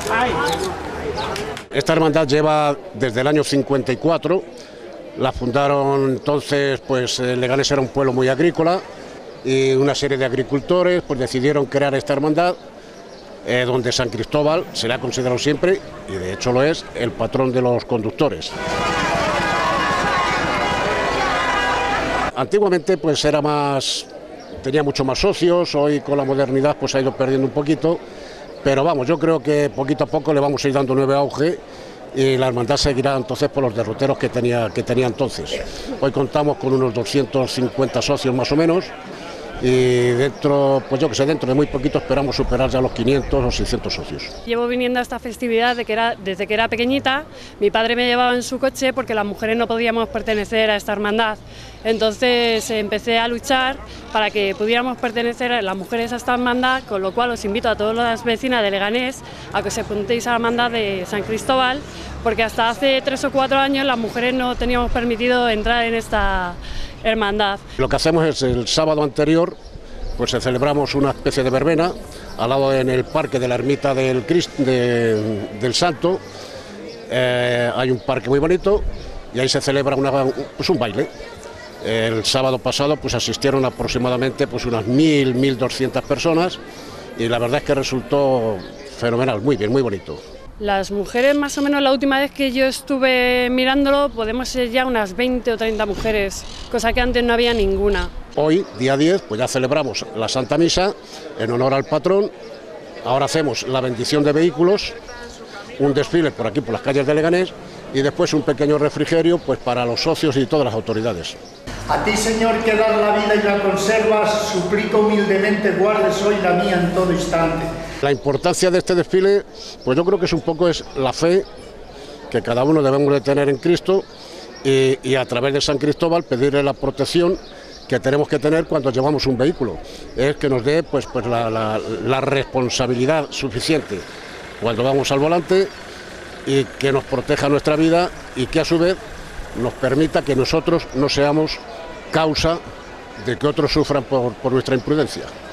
Esta hermandad lleva desde el año 54, la fundaron entonces, pues Leganés era un pueblo muy agrícola y una serie de agricultores pues decidieron crear esta hermandad donde San Cristóbal se le ha considerado siempre, y de hecho lo es, el patrón de los conductores. Antiguamente pues tenía mucho más socios, hoy con la modernidad pues ha ido perdiendo un poquito, pero vamos, yo creo que poquito a poco le vamos a ir dando nuevo auge y la hermandad seguirá entonces por los derroteros que tenía entonces. Hoy contamos con unos 250 socios más o menos, y dentro, pues yo que sé, dentro de muy poquito esperamos superar ya los 500 o 600 socios. Llevo viniendo a esta festividad desde que era pequeñita. Mi padre me llevaba en su coche porque las mujeres no podíamos pertenecer a esta hermandad. Entonces empecé a luchar para que pudiéramos pertenecer las mujeres a esta hermandad, con lo cual os invito a todas las vecinas de Leganés a que os apuntéis a la hermandad de San Cristóbal, porque hasta hace 3 o 4 años las mujeres no teníamos permitido entrar en esta hermandad. Lo que hacemos es el sábado anterior, pues celebramos una especie de verbena al lado en el parque de la ermita del Santo. Hay un parque muy bonito y ahí se celebra un baile. El sábado pasado pues asistieron aproximadamente pues unas 1.200 personas y la verdad es que resultó fenomenal, muy bien, muy bonito. Las mujeres, más o menos la última vez que yo estuve mirándolo, podemos ser ya unas 20 o 30 mujeres, cosa que antes no había ninguna. Hoy, día 10, pues ya celebramos la Santa Misa en honor al patrón. Ahora hacemos la bendición de vehículos, un desfile por aquí, por las calles de Leganés, y después un pequeño refrigerio pues para los socios y todas las autoridades. A ti, Señor, que das la vida y la conservas, suplico humildemente guardes hoy la mía en todo instante. La importancia de este desfile, pues yo creo que es un poco la fe que cada uno debemos de tener en Cristo y a través de San Cristóbal pedirle la protección que tenemos que tener cuando llevamos un vehículo, es que nos dé pues la responsabilidad suficiente cuando vamos al volante y que nos proteja nuestra vida y que a su vez nos permita que nosotros no seamos causa de que otros sufran por nuestra imprudencia.